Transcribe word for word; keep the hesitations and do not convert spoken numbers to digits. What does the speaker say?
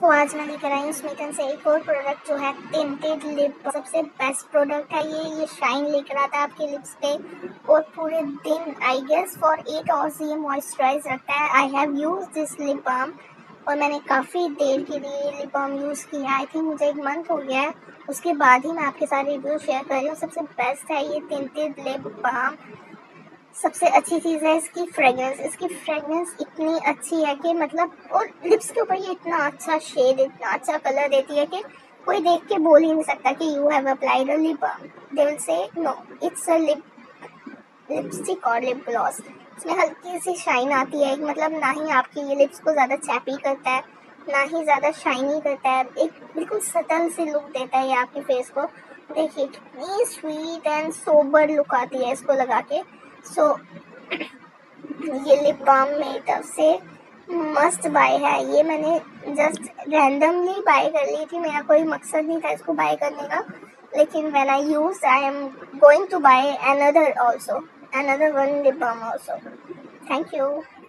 तो आज मैं लेकर आई हूँ स्मिटन से एक और प्रोडक्ट जो है टिंटेड लिप। सबसे बेस्ट प्रोडक्ट है ये ये शाइन लेकर आता है आपके लिप्स पे और पूरे दिन I guess for eight hours ये मॉइस्चराइज रखता है। I have use this lip balm और मैंने काफ़ी देर के लिए लिप बाम यूज़ किया। आई थिंक मुझे एक मंथ हो गया है, उसके बाद ही मैं आपके साथ रिव्यू शेयर कर रही हूँ। सबसे बेस्ट है ये टिंटेड लिप बाम। सबसे अच्छी चीज़ है इसकी फ्रेगरेंस। इसकी फ्रेगरेंस इतनी अच्छी है कि मतलब, और लिप्स के ऊपर ये इतना अच्छा शेड, इतना अच्छा कलर देती है कि कोई देख के बोल ही नहीं सकता कि you have applied a lip balm. They will say no it's a lip lipstick और लिप ग्लॉस। इसमें हल्की सी शाइन आती है, मतलब ना ही आपकी ये लिप्स को ज़्यादा चैपी करता है, ना ही ज़्यादा शाइनी करता है। एक बिल्कुल सटल सी लुक देता है ये आपके फेस को। देखिए कितनी स्वीट एंड सोबर लुक आती है इसको लगा के। सो so, ये लिप बाम मेरी तरफ से मस्ट बाय है। ये मैंने जस्ट रैंडमली बाय कर ली थी, मेरा कोई मकसद नहीं था इसको बाय करने का, लेकिन when I use I am going to buy another also another one lip balm also. Thank you.